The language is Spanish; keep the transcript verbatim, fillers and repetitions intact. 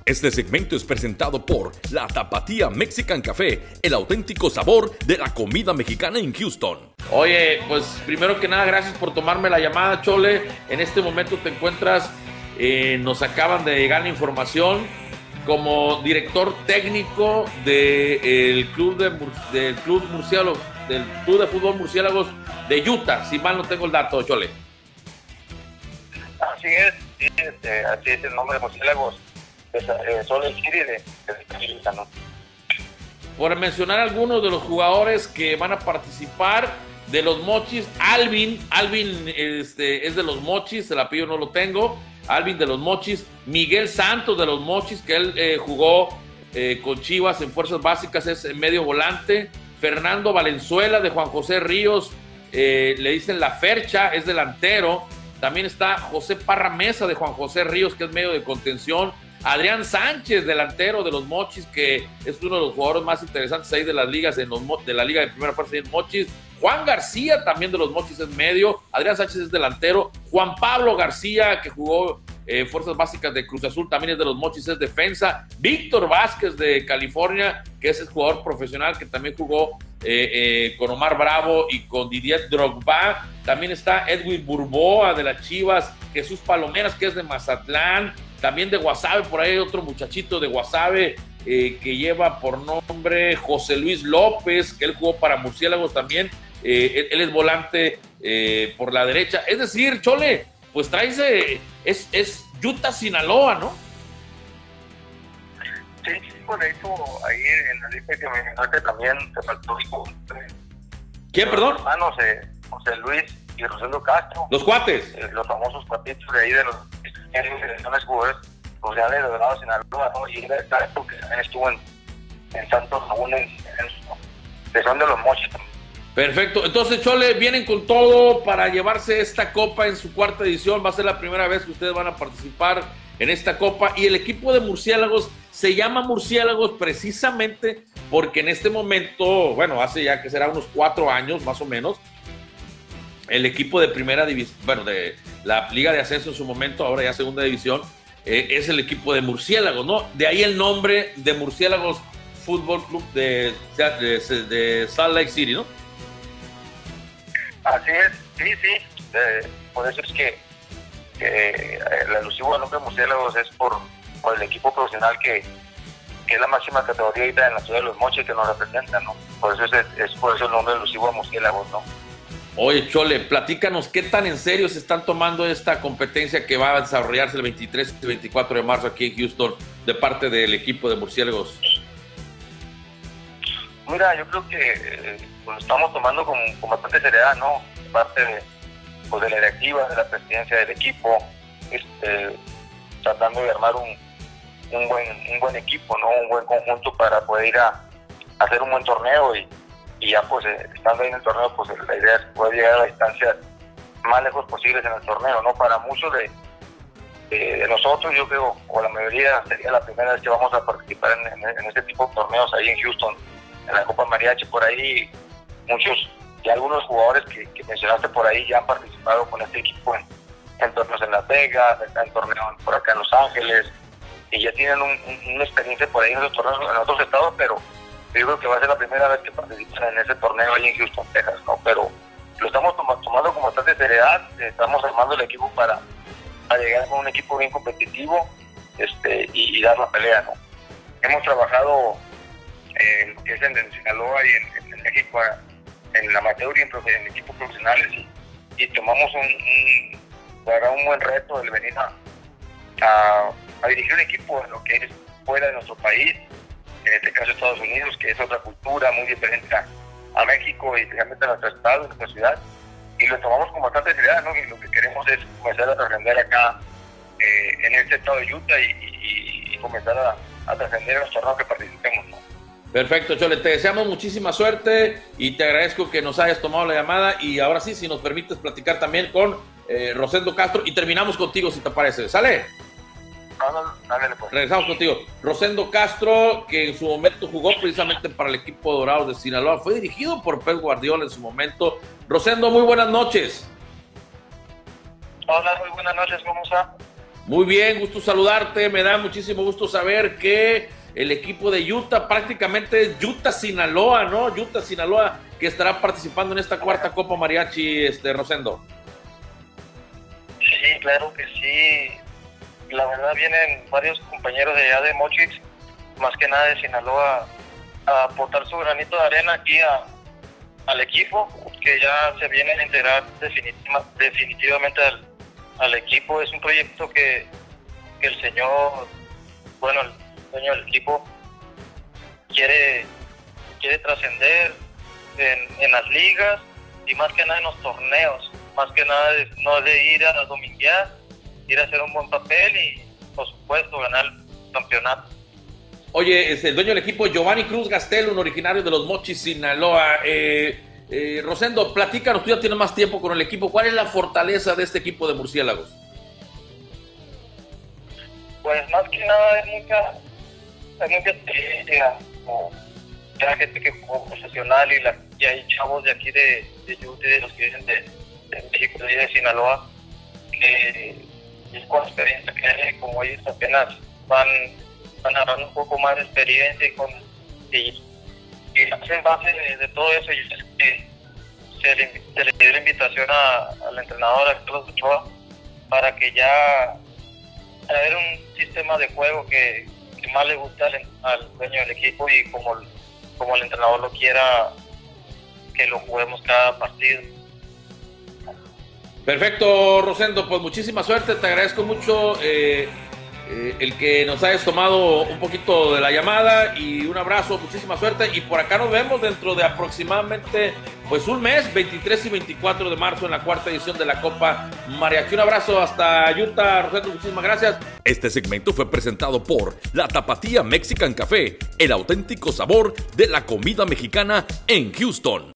Este segmento es presentado por La Tapatía Mexican Café, el auténtico sabor de la comida mexicana en Houston. Oye, pues primero que nada, gracias por tomarme la llamada, Chole. En este momento te encuentras, eh, nos acaban de llegar la información como director técnico del club de del club Murciélagos, del club de fútbol Murciélagos de Utah, si mal no tengo el dato, Chole. Así es, sí, este, así es el nombre de Murciélagos. Eh, Salt Lake City de, de Utah, ¿no? Por mencionar algunos de los jugadores que van a participar de los Mochis, Alvin, Alvin este, es de los Mochis, el apellido no lo tengo, Alvin de los Mochis, Miguel Santos de los Mochis, que él eh, jugó eh, con Chivas en Fuerzas Básicas, es medio volante, Fernando Valenzuela de Juan José Ríos, eh, le dicen La Fercha, es delantero, también está José Parra Mesa de Juan José Ríos, que es medio de contención, Adrián Sánchez, delantero de los Mochis, que es uno de los jugadores más interesantes ahí de las ligas, en los, de la liga de primera fuerza en Mochis. Juan García, también de los Mochis, es medio. Adrián Sánchez es delantero. Juan Pablo García, que jugó eh, Fuerzas Básicas de Cruz Azul, también es de los Mochis, es defensa. Víctor Vázquez de California, que es el jugador profesional que también jugó eh, eh, con Omar Bravo y con Didier Drogba. También está Edwin Burboa de las Chivas, Jesús Palomeras, que es de Mazatlán. También de Guasave, por ahí hay otro muchachito de Guasave eh, que lleva por nombre José Luis López, que él jugó para Murciélagos también. Eh, él, él es volante eh, por la derecha. Es decir, Chole, pues traes, eh, es, es Utah, Sinaloa, ¿no? Sí, sí, por eso ahí en la lista que me mencionaste también se faltó. ¿Quién, perdón? Hermanos, eh, José Luis y Rosendo Castro. Los cuates. Eh, los famosos cuatitos de ahí de los selecciones jugadores profesionales de Dorado, Sinaloa, ¿no? Y era Castro, que también estuvo en, en Santos Laguna, en, en, que son de los Mochis. Perfecto, entonces Chole, vienen con todo para llevarse esta copa en su cuarta edición, va a ser la primera vez que ustedes van a participar en esta copa, y el equipo de Murciélagos se llama Murciélagos precisamente porque en este momento, bueno, hace ya que será unos cuatro años más o menos, el equipo de primera división, bueno, de la Liga de Ascenso en su momento, ahora ya segunda división, eh, es el equipo de Murciélagos, ¿no? De ahí el nombre de Murciélagos Fútbol Club de, de, de Salt Lake City, ¿no? Así es, sí, sí. Eh, por eso es que, que el alusivo al nombre Murciélagos es por, por el equipo profesional que, que es la máxima categoría ahorita en la ciudad de Los Mochis que nos representa, ¿no? Por eso es, es por eso el nombre alusivo a Murciélagos, ¿no? Oye, Chole, platícanos qué tan en serio se están tomando esta competencia que va a desarrollarse el veintitrés y veinticuatro de marzo aquí en Houston de parte del equipo de Murciélagos. Mira, yo creo que eh, pues, estamos tomando con, con bastante seriedad, ¿no? Parte de, pues, de la directiva, de la presidencia del equipo, este, tratando de armar un, un, buen, un buen equipo, ¿no? Un buen conjunto para poder ir a, a hacer un buen torneo y y ya pues eh, estando ahí en el torneo, pues la idea es poder llegar a las distancias más lejos posibles en el torneo, ¿no? Para muchos de, de, de nosotros, yo creo, o la mayoría, sería la primera vez que vamos a participar en, en, en este tipo de torneos ahí en Houston, en la Copa Mariachi. Por ahí muchos y algunos jugadores que, que mencionaste por ahí ya han participado con este equipo en, en torneos en Las Vegas, en torneos por acá en Los Ángeles, y ya tienen un, un, una experiencia por ahí en esos torneos en otros estados, pero yo creo que va a ser la primera vez que participan en ese torneo ahí en Houston, Texas, ¿no? Pero lo estamos tom tomando con bastante seriedad, estamos armando el equipo para, para llegar con un equipo bien competitivo este, y, y dar la pelea, ¿no? Hemos trabajado en lo que es en, en Sinaloa y en, en México, en la amateur y en, en equipos profesionales, y, y tomamos un, un, para un buen reto el venir a, a, a dirigir un equipo en lo que es fuera de nuestro país, en este caso Estados Unidos, que es otra cultura muy diferente a, a México y especialmente a nuestro estado, a nuestra ciudad, y lo tomamos con bastante seriedad, ¿no? Y lo que queremos es comenzar a trascender acá eh, en este estado de Utah y, y, y comenzar a, a trascender en los torneos que participemos, ¿no? Perfecto, Chole, te deseamos muchísima suerte y te agradezco que nos hayas tomado la llamada, y ahora sí, si nos permites platicar también con eh, Rosendo Castro, y terminamos contigo si te parece, ¿sale? Dale, pues. Regresamos contigo. Rosendo Castro, que en su momento jugó precisamente para el equipo dorado de Sinaloa, fue dirigido por Pep Guardiola en su momento. Rosendo, muy buenas noches. Hola, muy buenas noches, ¿cómo está? Muy bien, gusto saludarte. Me da muchísimo gusto saber que el equipo de Utah, prácticamente es Utah Sinaloa, ¿no? Utah Sinaloa, que estará participando en esta cuarta Copa Mariachi, este, Rosendo. Sí, claro que sí. La verdad vienen varios compañeros de allá de Mochis, más que nada de Sinaloa, a aportar su granito de arena aquí a, al equipo, que ya se viene a integrar definitiva, definitivamente al, al equipo. Es un proyecto que, que el señor, bueno, el dueño del equipo quiere, quiere trascender en, en las ligas y más que nada en los torneos, más que nada de, no de ir a dominguear, ir a hacer un buen papel y por supuesto ganar el campeonato. Oye, es el dueño del equipo Giovanni Cruz Gastel, un originario de los Mochis, Sinaloa. Eh, eh, Rosendo, platícanos, tú ya tienes más tiempo con el equipo. ¿Cuál es la fortaleza de este equipo de murciélagos? Pues más que nada es mucha, hay mucha experiencia, como ya gente que jugó profesional y, la, y hay chavos de aquí de, de Utah, de los que vienen de, de México, de, de Sinaloa, que y con experiencia que hay, como ellos apenas van, van agarrando un poco más de experiencia y, con, y, y en base de, de todo eso, y es que se le, se le dio la invitación a, al entrenador, a Carlos Ochoa, para que ya traer un sistema de juego que, que más le gusta al, al dueño del equipo y como, como el entrenador lo quiera, que lo juguemos cada partido. Perfecto, Rosendo, pues muchísima suerte, te agradezco mucho eh, eh, el que nos hayas tomado un poquito de la llamada y un abrazo, muchísima suerte, y por acá nos vemos dentro de aproximadamente pues un mes, veintitrés y veinticuatro de marzo en la cuarta edición de la Copa Mariachi. Un abrazo hasta Utah, Rosendo, muchísimas gracias. Este segmento fue presentado por La Tapatía Mexican Café, el auténtico sabor de la comida mexicana en Houston.